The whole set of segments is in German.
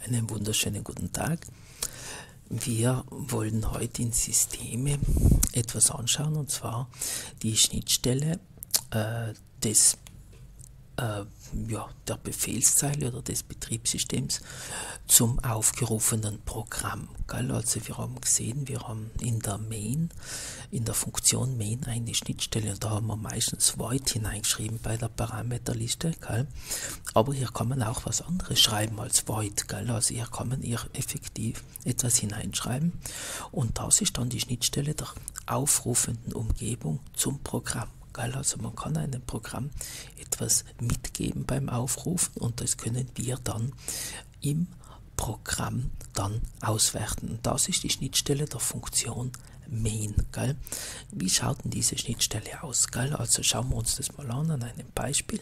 Einen wunderschönen guten Tag. Wir wollen heute in Systeme etwas anschauen, und zwar die Schnittstelle der Befehlszeile oder des Betriebssystems zum aufgerufenen Programm. Also wir haben gesehen, wir haben in der Funktion main eine Schnittstelle, und da haben wir meistens void hineingeschrieben bei der Parameterliste. Aber hier kann man auch was anderes schreiben als void. Also hier kann man effektiv etwas hineinschreiben, und das ist dann die Schnittstelle der aufrufenden Umgebung zum Programm. Also man kann einem Programm etwas mitgeben beim Aufrufen, und das können wir dann im Programm dann auswerten. Und das ist die Schnittstelle der Funktion main. Wie schaut denn diese Schnittstelle aus? Also schauen wir uns das mal an einem Beispiel.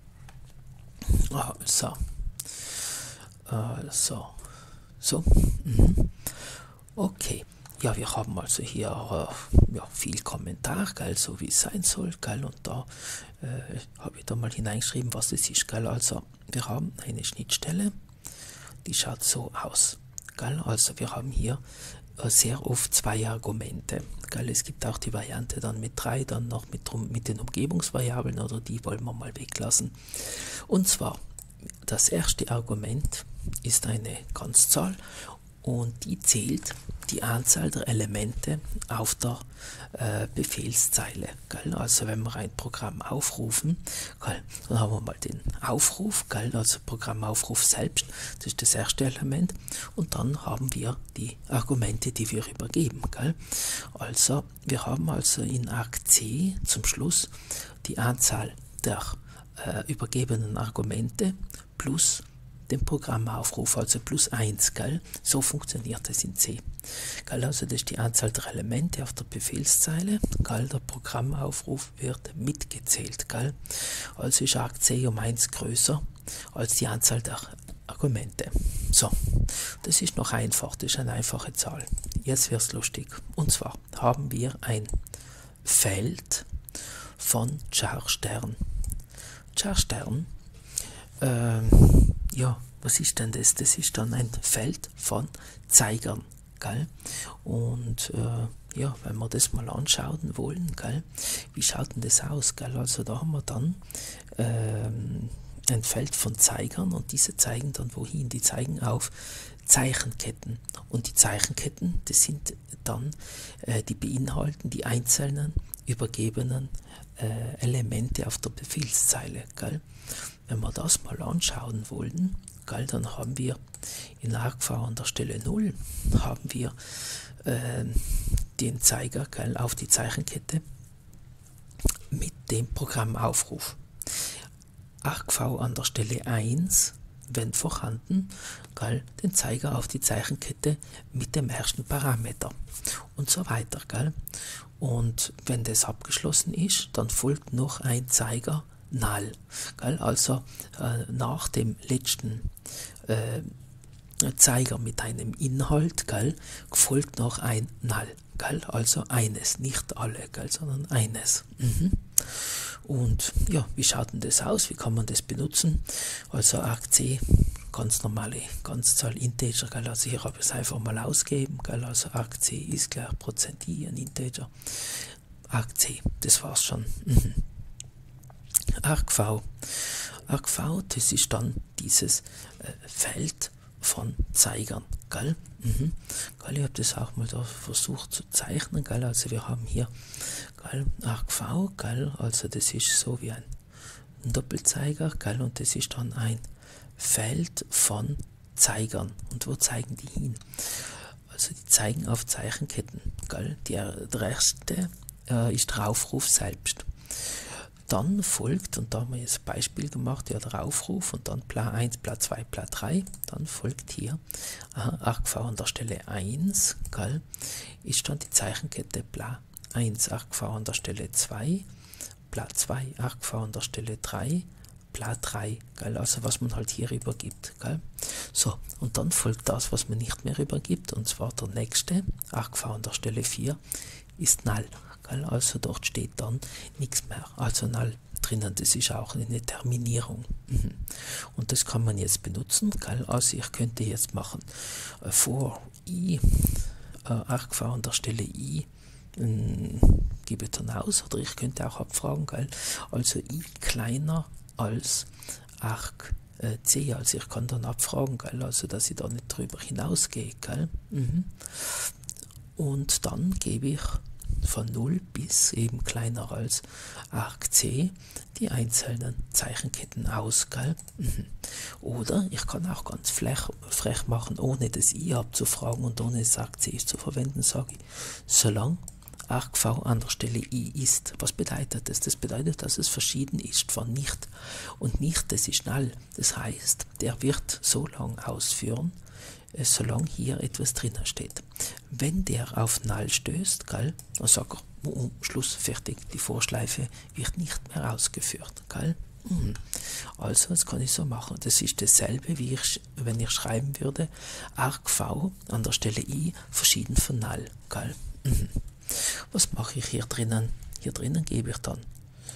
Okay. Ja, wir haben also hier viel Kommentar, so wie es sein soll, und da habe ich da mal hineingeschrieben, was das ist. Also wir haben eine Schnittstelle, die schaut so aus. Also wir haben hier sehr oft zwei Argumente. Es gibt auch die Variante dann mit 3, dann noch mit den Umgebungsvariablen, oder die wollen wir mal weglassen. Und zwar, das erste Argument ist eine Ganzzahl, und die zählt die Anzahl der Elemente auf der Befehlszeile. Also wenn wir ein Programm aufrufen, dann haben wir mal den Aufruf, also Programmaufruf selbst, das ist das erste Element, und dann haben wir die Argumente, die wir übergeben. Also wir haben also in Arg C zum Schluss die Anzahl der übergebenen Argumente plus den Programmaufruf, also plus 1, so funktioniert es in C. Also das ist die Anzahl der Elemente auf der Befehlszeile, der Programmaufruf wird mitgezählt, also ist Arg C um 1 größer als die Anzahl der Argumente. So, das ist noch einfach, das ist eine einfache Zahl. Jetzt wird es lustig, und zwar haben wir ein Feld von Char-Stern. Char-Stern, was ist denn das? Das ist dann ein Feld von Zeigern, Und wenn wir das mal anschauen wollen, wie schaut denn das aus, Also da haben wir dann ein Feld von Zeigern, und diese zeigen dann wohin? Die zeigen auf Zeichenketten, und die Zeichenketten, das sind dann, die beinhalten die einzelnen übergebenen Elemente auf der Befehlszeile. Wenn wir das mal anschauen wollen, dann haben wir in argv an der Stelle 0 haben wir den Zeiger auf die Zeichenkette mit dem Programmaufruf. argv an der Stelle 1, wenn vorhanden, den Zeiger auf die Zeichenkette mit dem ersten Parameter und so weiter. Und wenn das abgeschlossen ist, dann folgt noch ein Zeiger null. Also nach dem letzten Zeiger mit einem Inhalt folgt noch ein null. Also eines, nicht alle, sondern eines. Und ja, wie schaut denn das aus? Wie kann man das benutzen? Also Arg C, ganz normale Ganzzahl, Integer, also hier habe ich es einfach mal ausgegeben, also Arg C ist gleich %i, ein Integer. Arg C, das war's schon. argv, das ist dann dieses Feld von Zeigern, Ich habe das auch mal da versucht zu zeichnen, Also wir haben hier, argv, also das ist so wie ein Doppelzeiger, Und das ist dann ein Feld von Zeigern. Und wo zeigen die hin? Also die zeigen auf Zeichenketten, Der erste ist der Aufruf selbst. Dann folgt, und da haben wir jetzt ein Beispiel gemacht, der Aufruf, und dann Pla 1, Pla 2, Pla 3, dann folgt hier argv an der Stelle 1, ist dann die Zeichenkette Pla 1, argv an der Stelle 2, Pla 2, argv an der Stelle 3, Pla 3, also was man halt hier übergibt. So, und dann folgt das, was man nicht mehr übergibt, und zwar der nächste, argv an der Stelle 4, ist null. Also dort steht dann nichts mehr, also null drinnen, das ist auch eine Terminierung. Und das kann man jetzt benutzen, gell? Also ich könnte jetzt machen, for i, argv an der Stelle i, gebe dann aus, oder ich könnte auch abfragen, gell? Also i kleiner als arg c, also ich kann dann abfragen, gell? Also dass ich da nicht drüber hinausgehe, gell? Und dann gebe ich von 0 bis eben kleiner als arg c die einzelnen Zeichenketten aus, gell? Oder ich kann auch ganz frech machen, ohne das i abzufragen und ohne das arg c zu verwenden, sage ich, solange argv an der Stelle i ist. Was bedeutet das? Das bedeutet, dass es verschieden ist von nicht. Und nicht, das ist null. Das heißt, der wird so lang ausführen, solange hier etwas drinnen steht. Wenn der auf null stößt, gell, dann sagt er, Schluss, fertig, die Vorschleife wird nicht mehr ausgeführt. Gell? Also, das kann ich so machen. Das ist dasselbe, wie wenn ich schreiben würde, argv an der Stelle i verschieden von null. Gell? Was mache ich hier drinnen? Hier drinnen gebe ich dann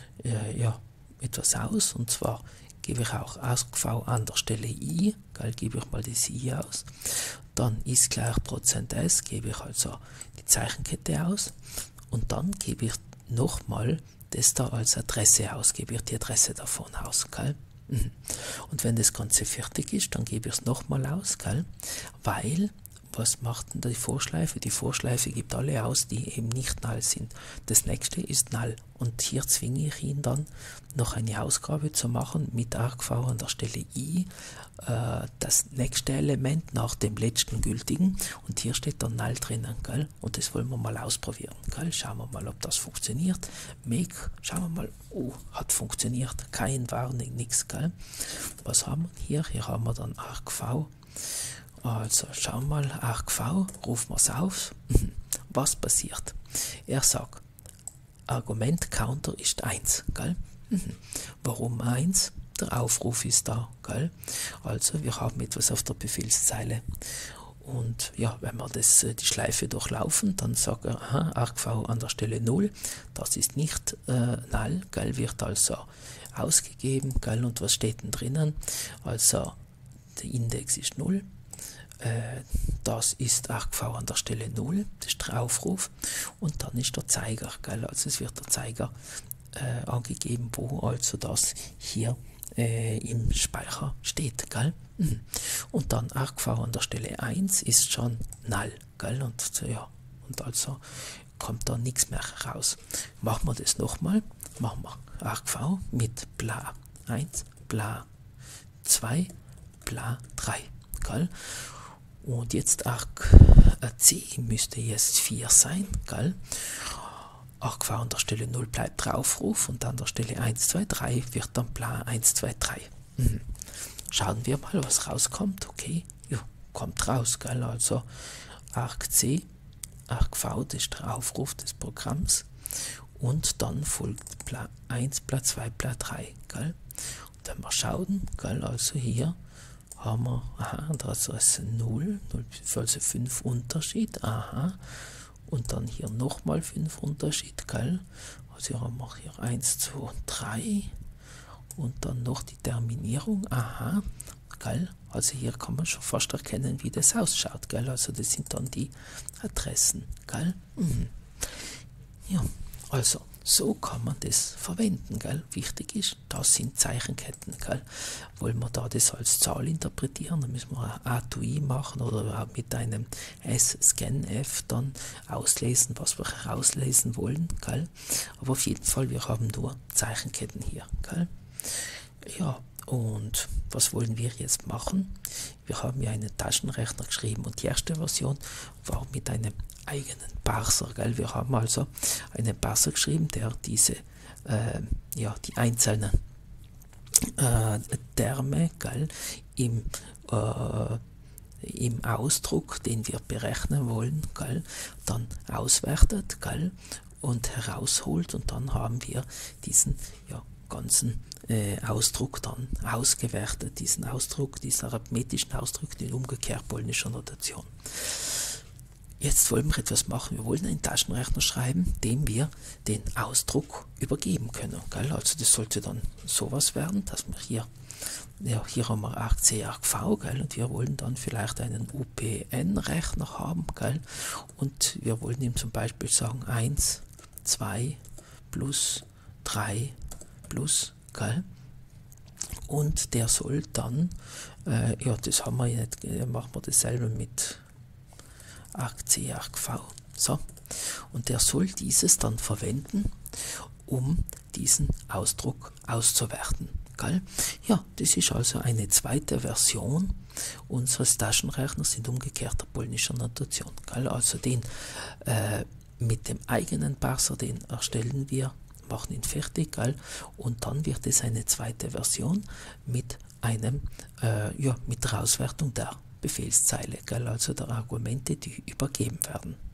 etwas aus, und zwar gebe ich auch argv an der Stelle i, gell, gebe ich mal das i aus, dann ist gleich %s, gebe ich also die Zeichenkette aus, und dann gebe ich nochmal das da als Adresse aus, gebe ich die Adresse davon aus, gell? Und wenn das Ganze fertig ist, dann gebe ich es nochmal aus, gell? Weil, was macht denn die Vorschleife? Die Vorschleife gibt alle aus, die eben nicht null sind. Das nächste ist null. Und hier zwinge ich ihn dann, noch eine Ausgabe zu machen mit argv an der Stelle i, das nächste Element nach dem letzten gültigen. Und hier steht dann null drinnen, gell? Und das wollen wir mal ausprobieren, gell? Schauen wir mal, ob das funktioniert. Make, schauen wir mal, hat funktioniert. Kein Warning, nichts, gell? Was haben wir hier? Hier haben wir dann argv. Also schauen wir mal, argv, rufen wir es auf. Was passiert? Er sagt, Argument Counter ist 1, gell? Warum 1? Der Aufruf ist da, gell? Also wir haben etwas auf der Befehlszeile. Und ja, wenn wir die Schleife durchlaufen, dann sagt er, aha, argv an der Stelle 0, das ist nicht null, gell? Wird also ausgegeben, gell? Und was steht denn drinnen? Also der Index ist 0. Das ist argv an der Stelle 0, das ist der Aufruf, und dann ist der Zeiger, gell? Also es wird der Zeiger angegeben, wo also das hier im Speicher steht, gell? Und dann argv an der Stelle 1 ist schon null, gell? Und ja, und also kommt da nichts mehr raus. Machen wir das nochmal, machen wir argv mit bla 1, bla 2, bla 3, gell? Und jetzt argc müsste jetzt 4 sein, gell? Argv an der Stelle 0 bleibt der Aufruf, und an der Stelle 1, 2, 3 wird dann bla 1, 2, 3. Schauen wir mal, was rauskommt. Okay, ja, kommt raus, gell? Also argc, argv, das ist der Aufruf des Programms, und dann folgt bla 1, bla 2, bla 3, gell? Und wenn wir schauen, gell, also hier haben wir, aha, das ist 0, also 5 Unterschied, aha, und dann hier nochmal 5 Unterschied, gell? Also haben wir hier 1, 2, 3, und dann noch die Terminierung, aha, gell? Also hier kann man schon fast erkennen, wie das ausschaut, gell? Also das sind dann die Adressen, gell? Ja, also so kann man das verwenden, gell? Wichtig ist, das sind Zeichenketten, gell? Wollen wir da das als Zahl interpretieren, dann müssen wir ein A to I machen oder mit einem scanf dann auslesen, was wir herauslesen wollen, gell? Aber auf jeden Fall, wir haben nur Zeichenketten hier, gell? Ja, und was wollen wir jetzt machen? Wir haben ja einen Taschenrechner geschrieben, und die erste Version war mit einem eigenen Parser, gell? Wir haben also einen Parser geschrieben, der diese die einzelnen Terme, gell, im Ausdruck, den wir berechnen wollen, gell, dann auswertet, gell, und herausholt, und dann haben wir diesen ganzen Ausdruck dann ausgewertet, diesen Ausdruck, diesen arithmetischen Ausdruck in umgekehrt polnischer Notation. Jetzt wollen wir etwas machen. Wir wollen einen Taschenrechner schreiben, dem wir den Ausdruck übergeben können. Gell? Also das sollte dann sowas werden, dass wir hier, ja, hier haben wir Arc C, Arc V, gell? Und wir wollen dann vielleicht einen UPN-Rechner haben, gell? Und wir wollen ihm zum Beispiel sagen 1, 2 plus 3 plus, gell? Und der soll dann, ja, das haben wir ja nicht, machen wir dasselbe mit Arc C, Arc V. So. Und der soll dieses dann verwenden, um diesen Ausdruck auszuwerten. Gell? Ja, das ist also eine zweite Version unseres Taschenrechners in umgekehrter polnischer Notation. Gell? Also den mit dem eigenen Parser, den erstellen wir, machen ihn fertig, gell? Und dann wird es eine zweite Version mit einem, ja, mit der Auswertung der Befehlszeile, gell? Also der Argumente, die übergeben werden.